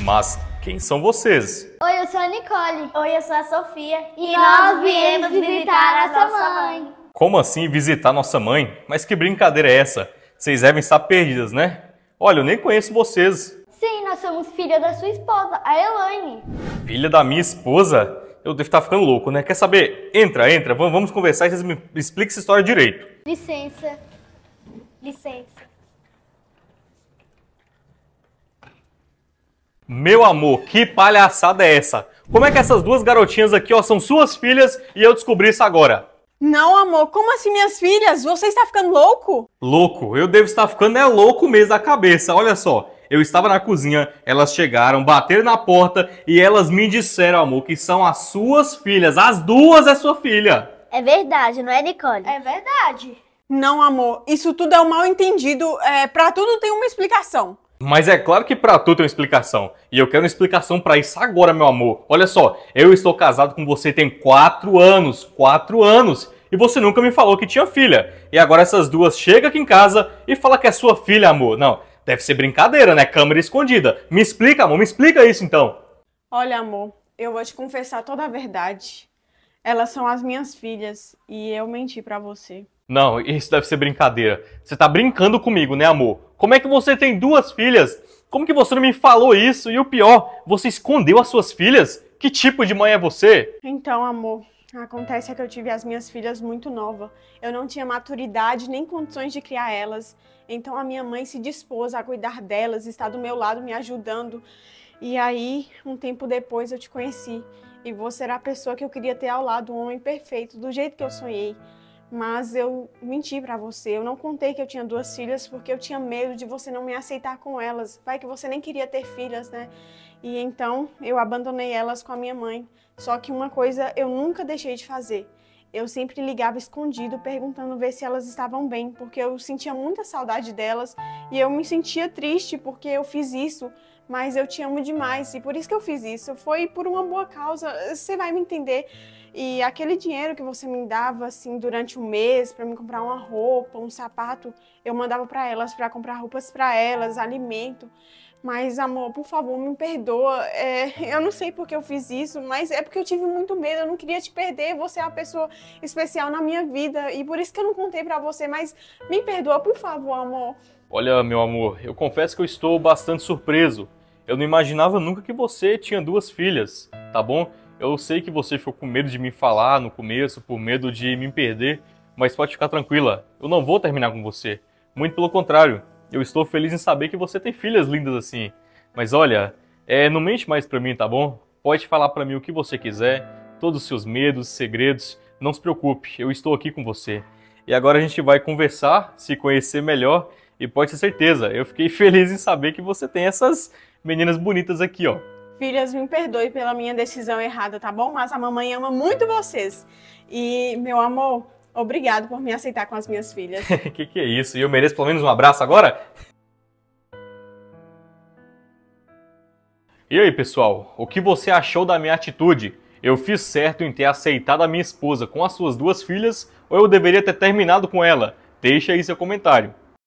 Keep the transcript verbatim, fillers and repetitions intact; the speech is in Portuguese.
Mas quem são vocês? Oi, eu sou a Nicole. Oi, eu sou a Sofia. E, e nós viemos visitar a nossa mãe. Como assim visitar nossa mãe? Mas que brincadeira é essa? Vocês devem estar perdidas, né? Olha, eu nem conheço vocês. Sim, nós somos filha da sua esposa, a Elaine. Filha da minha esposa? Eu devo estar ficando louco, né? Quer saber? Entra, entra, vamos, vamos conversar e vocês me expliquem essa história direito. Licença. Licença. Meu amor, que palhaçada é essa? Como é que essas duas garotinhas aqui, ó, são suas filhas e eu descobri isso agora? Não, amor, como assim minhas filhas? Você está ficando louco? Louco, eu devo estar ficando é louco mesmo da cabeça, olha só. Eu estava na cozinha, elas chegaram, bateram na porta e elas me disseram, amor, que são as suas filhas. As duas é sua filha. É verdade, não é, Nicole? É verdade. Não, amor, isso tudo é um mal entendido. É, pra tudo tem uma explicação. Mas é claro que pra tu tem uma explicação. E eu quero uma explicação pra isso agora, meu amor. Olha só, eu estou casado com você tem quatro anos. Quatro anos. E você nunca me falou que tinha filha. E agora essas duas chegam aqui em casa e falam que é sua filha, amor. Não, deve ser brincadeira, né? Câmera escondida. Me explica, amor, me explica isso então. Olha, amor, eu vou te confessar toda a verdade. Elas são as minhas filhas e eu menti pra você. Não, isso deve ser brincadeira. Você tá brincando comigo, né, amor? Como é que você tem duas filhas? Como que você não me falou isso? E o pior, você escondeu as suas filhas? Que tipo de mãe é você? Então, amor, acontece que eu tive as minhas filhas muito novas. Eu não tinha maturidade nem condições de criar elas. Então a minha mãe se dispôs a cuidar delas, estar do meu lado me ajudando. E aí, um tempo depois eu te conheci. E você era a pessoa que eu queria ter ao lado, um homem perfeito, do jeito que eu sonhei. Mas eu menti pra você, eu não contei que eu tinha duas filhas porque eu tinha medo de você não me aceitar com elas. Vai que você nem queria ter filhas, né? E então eu abandonei elas com a minha mãe. Só que uma coisa eu nunca deixei de fazer. Eu sempre ligava escondido perguntando ver se elas estavam bem, porque eu sentia muita saudade delas e eu me sentia triste porque eu fiz isso, mas eu te amo demais e por isso que eu fiz isso. Foi por uma boa causa, você vai me entender. E aquele dinheiro que você me dava assim durante o mês para me comprar uma roupa, um sapato, eu mandava para elas para comprar roupas para elas, alimento. Mas, amor, por favor, me perdoa. É, eu não sei porque eu fiz isso, mas é porque eu tive muito medo. Eu não queria te perder. Você é uma pessoa especial na minha vida e por isso que eu não contei pra você. Mas me perdoa, por favor, amor. Olha, meu amor, eu confesso que eu estou bastante surpreso. Eu não imaginava nunca que você tinha duas filhas, tá bom? Eu sei que você ficou com medo de me falar no começo, por medo de me perder, mas pode ficar tranquila, eu não vou terminar com você. Muito pelo contrário, eu estou feliz em saber que você tem filhas lindas assim. Mas olha, é, não mente mais pra mim, tá bom? Pode falar pra mim o que você quiser, todos os seus medos, segredos, não se preocupe, eu estou aqui com você. E agora a gente vai conversar, se conhecer melhor e pode ter certeza, eu fiquei feliz em saber que você tem essas meninas bonitas aqui, ó. Filhas, me perdoe pela minha decisão errada, tá bom? Mas a mamãe ama muito vocês. E, meu amor, obrigado por me aceitar com as minhas filhas. Que que é isso? E eu mereço pelo menos um abraço agora? E aí, pessoal? O que você achou da minha atitude? Eu fiz certo em ter aceitado a minha esposa com as suas duas filhas ou eu deveria ter terminado com ela? Deixa aí seu comentário.